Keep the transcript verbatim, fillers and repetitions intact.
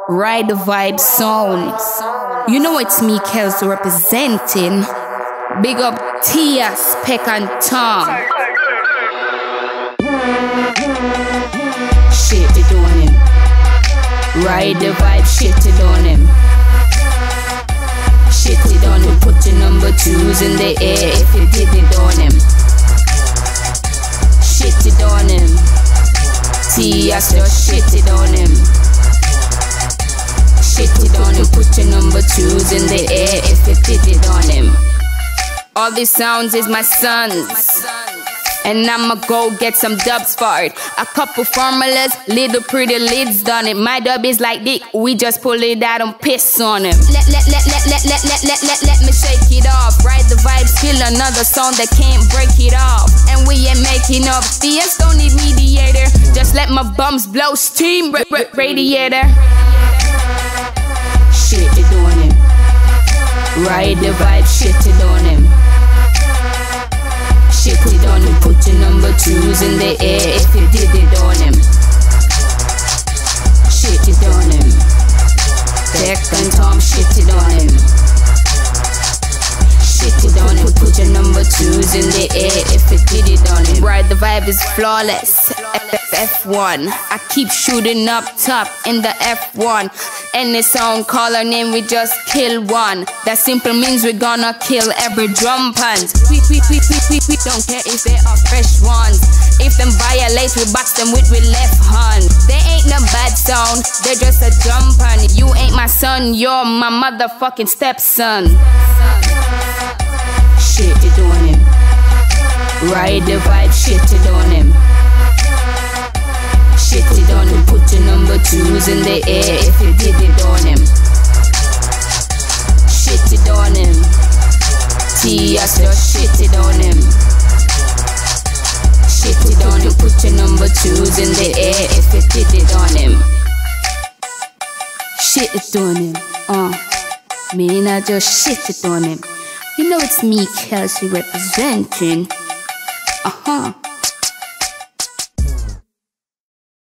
Ride the Vibe sound. You know it's me, Kelsey, representing. Big up Tia, Speck and Tom. Shit it on him. Ride the Vibe, shit it on him. Shit it on him. Put your number twos in the air if you did it on him. Shit it on him. Tia, just shit it on him. Shit it on him. Put your number twos in the air if you did it on him. All these sounds is my sons, and I'ma go get some dubs for it. A couple formulas, little pretty lids done it. My dub is like dick, we just pull it out and piss on him. Let, let, let, let, let, let, let, let, let, let me shake it off. Ride the Vibe, still another song that can't break it off. And we ain't making up, D S don't need mediator. Just let my bums blow steam, ra ra radiator. Shit it on him. Ride the Vibe, shit it on him. Shit it on him. Put your number twos in the air if you did it on him. Shit it on him. Speck and Tom, shit it on him. Shit it on him. Put your number twos in the air if you did it on him. Ride the Vibe is flawless. F one. I keep shooting up top in the F one. Any song call our name, we just kill one. That simple means we're gonna kill every drum puns. We, we, we, we, we, we don't care if they are fresh ones. If them violate, we box them with we left hand. They ain't no bad sound, they're just a drum pun. You ain't my son, you're my motherfucking stepson. Shit it on him. Ride the Vibe, shit it on him. Shit it on him. Put your number twos in the air if you did it on him. Shit it on him. Tia, just shit it on him. Shit it on him. Put your number twos in the air if you did it on him. Shit it on him. Uh, me not just shit it on him. You know it's me, Kelsey, representing. Uh huh.